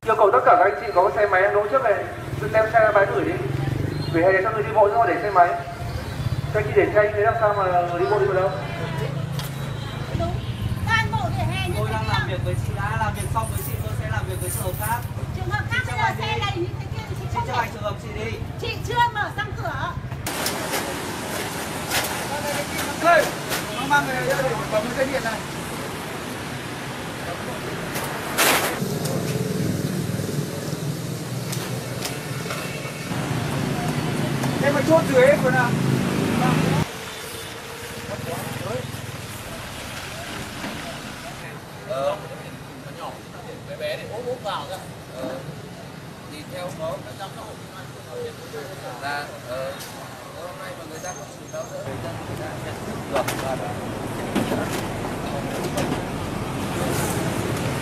Yêu cầu tất cả các anh chị có xe máy đang đỗ trước này, đem xe bãi gửi đi. Vỉa hè để cho người đi bộ, nhưng mà để xe máy. Các anh chị để xe anh thấy làm sao mà người đi bộ đi vào đâu? Đúng. Toàn bộ vỉa hè như Tôi thế đang làm việc với chị, đã làm việc xong với chị, tôi sẽ làm việc với trường hợp khác. Trường hợp khác bây giờ xe này như thế kia thì chị Chị không chấp hành trường hợp chị đi. Chị chưa mở sang cửa. Đây, nó mang về đây để bấm cái dây điện này. Em mà chốt dưới ấy, nào. Nhỏ bé bé để úp vào ra thì theo nó chăm sóc là hôm nay mà người ta không sử dụng nữa người ta nhận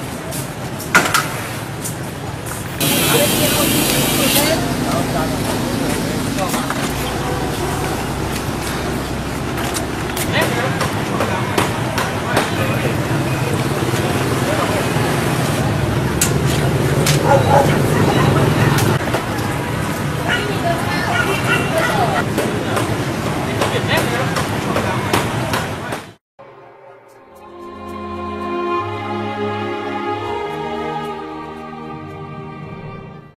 thức được